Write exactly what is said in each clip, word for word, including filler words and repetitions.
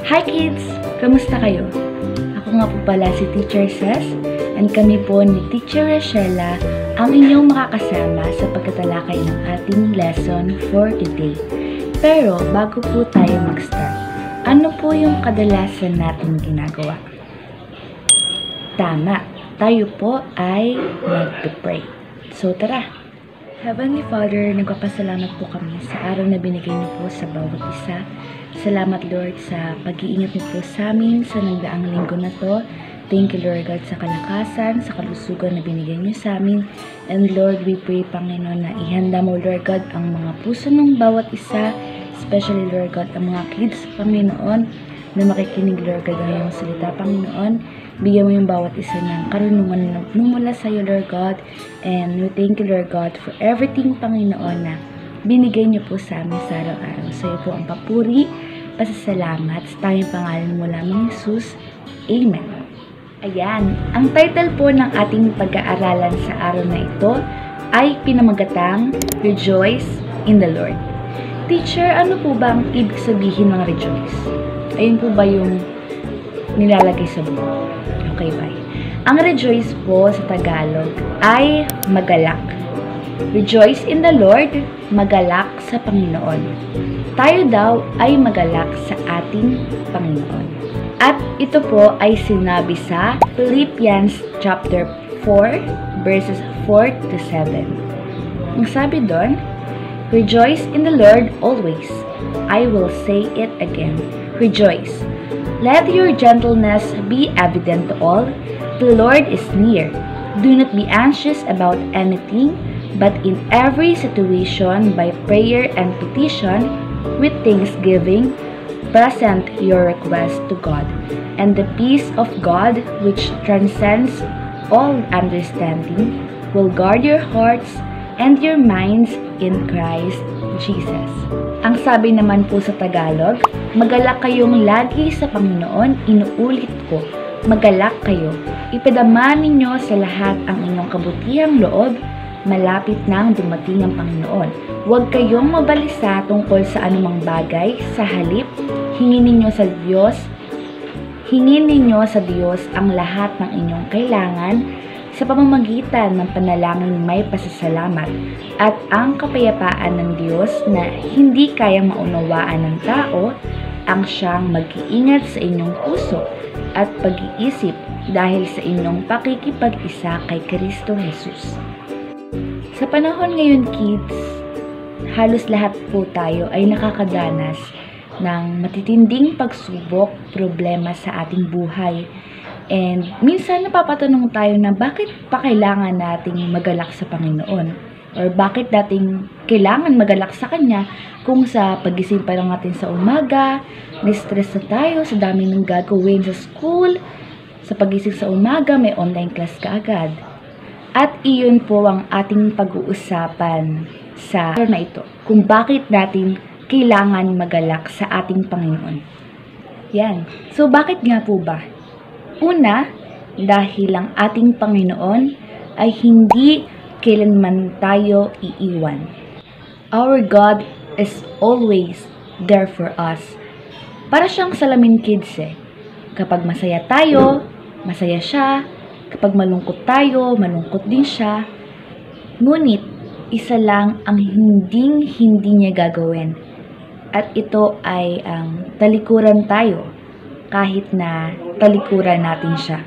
Hi kids! Kamusta kayo? Ako nga po pala si Teacher Cez and kami po ni Teacher Rachela ang inyong makakasama sa pagtatalakay ng ating lesson for today. Pero bago po tayo mag-start, ano po yung kadalasan natin ginagawa? Tama, tayo po ay mag-pray. So tara! Heavenly Father, nagpapasalamat po kami sa araw na binigay niyo po sa bawat isa. Salamat Lord sa pag-iingat niyo po sa amin sa nagdaang linggo na to. Thank you Lord God sa kalakasan, sa kalusugan na binigay niyo sa amin. And Lord, we pray Panginoon na ihanda mo Lord God ang mga puso ng bawat isa, especially Lord God ang mga kids Panginoon na makikinig Lord God ng iyong salita Panginoon. Bigyan mo yung bawat isa ng karunungan na mula sa iyo, Lord God. And we thank you, Lord God, for everything, Panginoon, na binigay niyo po sa amin sa araw-araw. Sa iyo po ang papuri, pasasalamat, sa tanging pangalan mo lamang, Jesus. Amen. Ayan, ang title po ng ating pag-aaralan sa araw na ito ay pinamagatang Rejoice in the Lord. Teacher, ano po ba ang ibig sabihin ng rejoice? Ayun po ba yung nilalagay sa buo? Okay, bye. Ang rejoice po sa Tagalog ay magalak. Rejoice in the Lord, magalak sa Panginoon. Tayo daw ay magalak sa ating Panginoon. At ito po ay sinabi sa Philippians chapter four, verses four to seven. Ang sabi doon, Rejoice in the Lord always. I will say it again. Rejoice. Let your gentleness be evident to all. The Lord is near. Do not be anxious about anything, but in every situation, by prayer and petition, with thanksgiving, present your request to God. And the peace of God, which transcends all understanding, will guard your hearts and your minds in Christ Jesus. Ang sabi naman po sa Tagalog, magalak kayong lagi sa Panginoon, inuulit ko, magalak kayo. Ipadama ninyo sa lahat ang inyong kabutihang loob, malapit nang dumating ang Panginoon. Huwag kayong mabalisa tungkol sa anumang bagay, sa halip, hingin ninyo sa Diyos, hingin ninyo sa Diyos ang lahat ng inyong kailangan, sa pamamagitan ng panalangin may pasasalamat at ang kapayapaan ng Diyos na hindi kayang maunawaan ng tao ang siyang mag-iingat sa inyong puso at pag-iisip dahil sa inyong pakikipag-isa kay Kristo Jesus. Sa panahon ngayon kids, halos lahat po tayo ay nakakadanas ng matitinding pagsubok, problema sa ating buhay. And minsan napapatanong tayo na bakit pa kailangan nating magalak sa Panginoon? Or bakit nating kailangan magalak sa Kanya kung sa pagising pa lang natin sa umaga, na-stress na tayo sa dami ng gagawin sa school, sa pagising sa umaga may online class ka agad. At iyon po ang ating pag-uusapan sa araw na ito, kung bakit natin kailangan magalak sa ating Panginoon. Yan. So bakit nga po ba? Una, dahil ang ating Panginoon ay hindi kailanman tayo iiwan. Our God is always there for us. Para siyang salamin kids eh. Kapag masaya tayo, masaya siya. Kapag malungkot tayo, malungkot din siya. Ngunit, isa lang ang hinding-hindi niya gagawin. At ito ay ang talikuran tayo kahit na talikuran natin siya.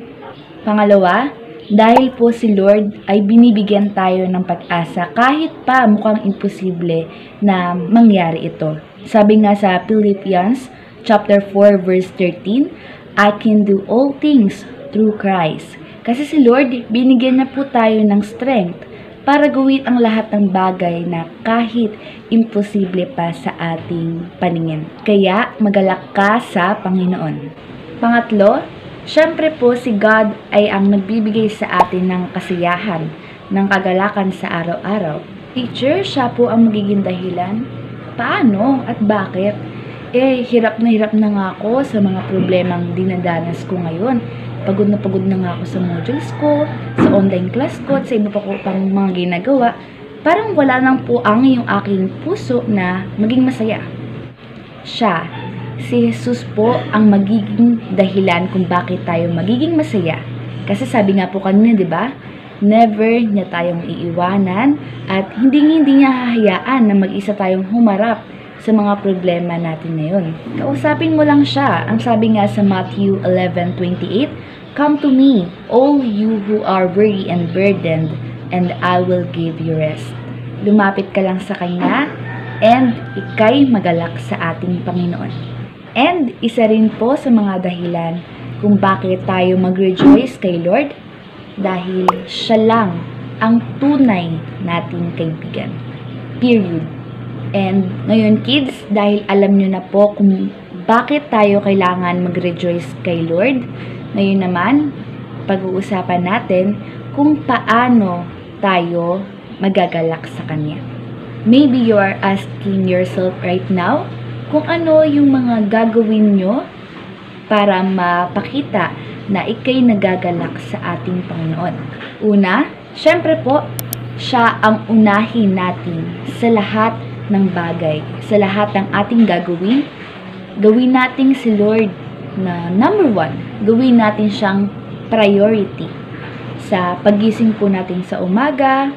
Pangalawa, dahil po si Lord ay binibigyan tayo ng pag-asa kahit pa mukhang imposible na mangyari ito. Sabi nga sa Philippians chapter four verse thirteen, I can do all things through Christ. Kasi si Lord, binigyan na po tayo ng strength para gawin ang lahat ng bagay na kahit imposible pa sa ating paningin. Kaya magalak ka sa Panginoon. Pangatlo, syempre po si God ay ang nagbibigay sa atin ng kasiyahan, ng kagalakan sa araw-araw. Teacher, siya po ang magiging dahilan. Paano at bakit? Eh, hirap na hirap na nga ako sa mga problemang dinadanas ko ngayon. Pagod na pagod na nga ako sa modules ko, sa online class ko, at sa iba pa ko pang mga ginagawa. Parang wala nang puang yung aking puso na maging masaya. Siya, si Jesus po ang magiging dahilan kung bakit tayo magiging masaya. Kasi sabi nga po kanina, di ba? Never niya tayong iiwanan at hindi hindi niya hahayaan na mag-isa tayong humarap sa mga problema natin ngayon. Kausapin mo lang siya. Ang sabi nga sa Matthew eleven twenty-eight, "Come to me, all you who are weary and burdened, and I will give you rest." Lumapit ka lang sa Kanya, and ika'y magalak sa ating Panginoon. And isa rin po sa mga dahilan kung bakit tayo mag-rejoice kay Lord, dahil siya lang ang tunay nating kaibigan. Period. And ngayon kids, dahil alam nyo na po kung bakit tayo kailangan mag-rejoice kay Lord, ngayon naman, pag-uusapan natin kung paano tayo magagalak sa Kanya. Maybe you are asking yourself right now kung ano yung mga gagawin nyo para mapakita na ikay nagagalak sa ating Panginoon. Una, syempre po, siya ang unahin natin sa lahat ng bagay, sa lahat ng ating gagawin. Gawin natin si Lord na number one. Gawin natin siyang priority. Sa pagising po natin sa umaga,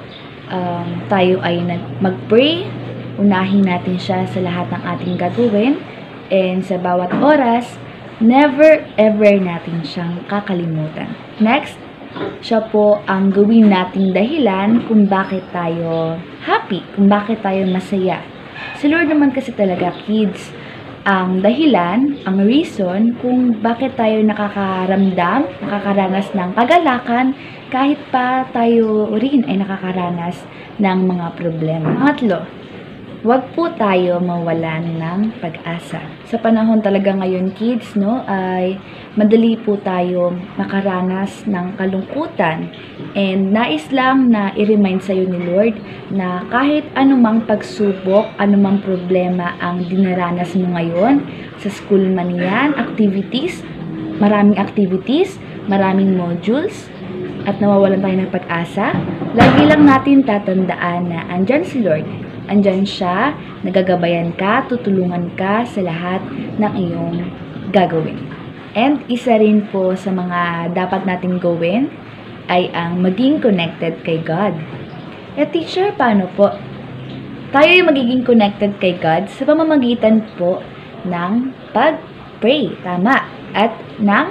um, tayo ay mag-pray, unahin natin siya sa lahat ng ating gagawin, and sa bawat oras, never ever natin siyang kakalimutan. Next, siya po ang gawin nating dahilan kung bakit tayo happy, kung bakit tayo masaya. Si Lord naman kasi talaga, kids, ang dahilan, ang reason kung bakit tayo nakakaramdam, nakakaranas ng kagalakan kahit pa tayo rin ay nakakaranas ng mga problema. Pangatlo, huwag po tayo mawalan ng pag-asa. Sa panahon talaga ngayon, kids, no, ay madali po tayo makaranas ng kalungkutan. And nais lang na i-remind sa'yo ni Lord na kahit anumang pagsubok, anumang problema ang dinaranas mo ngayon, sa school man yan, activities, maraming activities, maraming modules, at nawawalan tayo ng pag-asa, lagi lang natin tatandaan na andyan si Lord. Andyan siya, nagagabayan ka, tutulungan ka sa lahat ng iyong gagawin. And isa rin po sa mga dapat nating gawin ay ang maging connected kay God. Eh teacher, paano po? Tayo yung magiging connected kay God sa pamamagitan po ng pag-pray, tama, at ng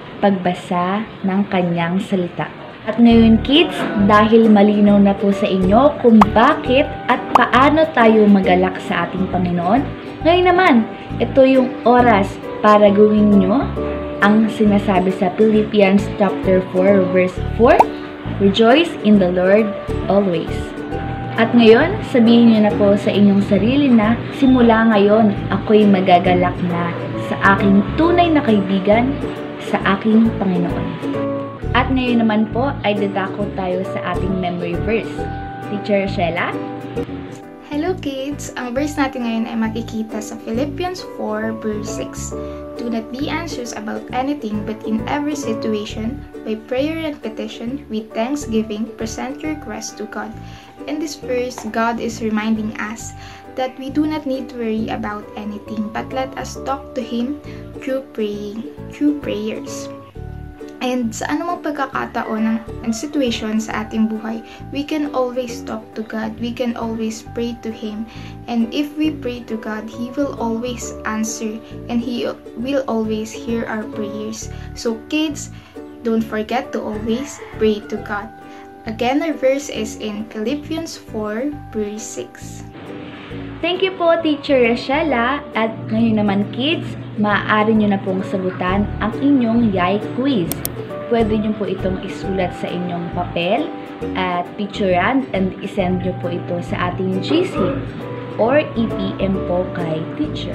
pagbasa ng kanyang salita. At ngayon kids, dahil malinaw na po sa inyo kung bakit at paano tayo magalak sa ating Panginoon, ngayon naman, ito yung oras para gawin nyo ang sinasabi sa Philippians chapter four verse four, "Rejoice in the Lord always." At ngayon, sabihin nyo na po sa inyong sarili na, simula ngayon, ako'y magagalak na sa aking tunay na kaibigan, sa aking Panginoon. At ngayon naman po ay dadako tayo sa ating memory verse. Teacher Sheila? Hello kids! Ang verse natin ngayon ay makikita sa Philippians four verse six. "Do not be anxious about anything, but in every situation, by prayer and petition, with thanksgiving, present your requests to God." In this verse, God is reminding us that we do not need to worry about anything, but let us talk to Him through praying, through prayers. And sa anumang pagkakataon ng, ng situation sa ating buhay, we can always talk to God. We can always pray to Him. And if we pray to God, He will always answer and He will always hear our prayers. So kids, don't forget to always pray to God. Again, our verse is in Philippians four verse six. Thank you po, Teacher Rachela. At ngayon naman, kids, maaari nyo na pong sagutan ang inyong Yay Quiz. Pwede nyo po itong isulat sa inyong papel at picturean and isend nyo po ito sa ating G C or E P M po kay teacher.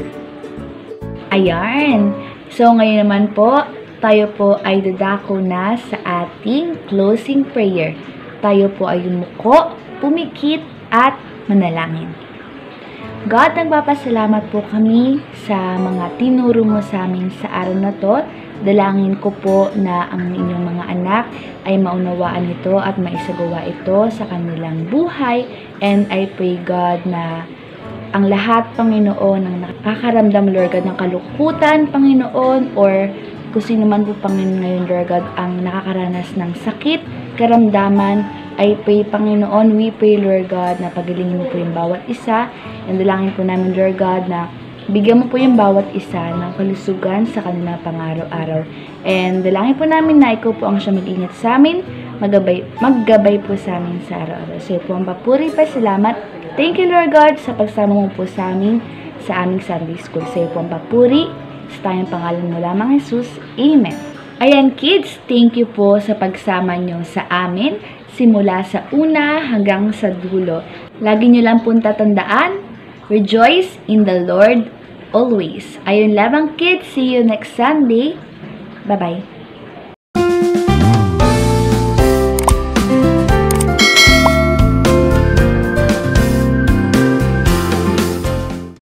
Ayan! So, ngayon naman po, tayo po ay dadako na sa ating closing prayer. Tayo po ay yumuko, pumikit, at manalangin. God, nagpapasalamat po kami sa mga tinuro mo sa amin sa araw na to. Dalangin ko po na ang inyong mga anak ay maunawaan ito at maisagawa ito sa kanilang buhay. And I pray, God, na ang lahat, Panginoon, ng nakakaramdam, Lord God, ng kalungkutan, Panginoon, or kung sino man po, Panginoon, ngayon, Lord God, ang nakakaranas ng sakit, karamdaman, I pray, Panginoon, we pray, Lord God, na pagalingin mo po yung bawat isa. And dalangin po namin, Lord God, na bigyan mo po yung bawat isa ng kalusugan sa kanilang pang-araw-araw. And dalangin po namin na ikaw po ang siya mag-ingat sa amin, maggabay, maggabay po sa amin sa araw-araw. So, po ang papuri pa, salamat. Thank you, Lord God, sa pagsama mo po sa amin sa aming Sunday School. Sa iyo po ang papuri, sa tayong pangalan mo lamang, Jesus. Amen. Ayan, kids, thank you po sa pagsama nyo sa amin, simula sa una hanggang sa dulo. Lagi nyo lang pong tatandaan, rejoice in the Lord always. Ayun lamang, kids. See you next Sunday. Bye-bye.